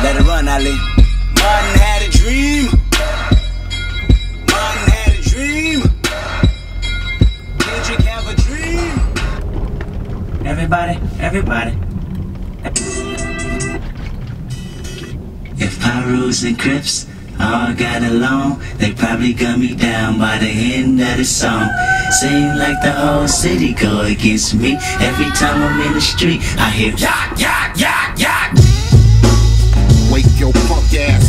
Let it run, Ali. Martin had a dream. Martin had a dream. Kendrick have a dream. Everybody. If Pyrus and Crips all got along, they probably gun me down by the end of the song. Seem like the whole city go against me. Every time I'm in the street, I hear yak, yak, yak, yak. Wake your punk ass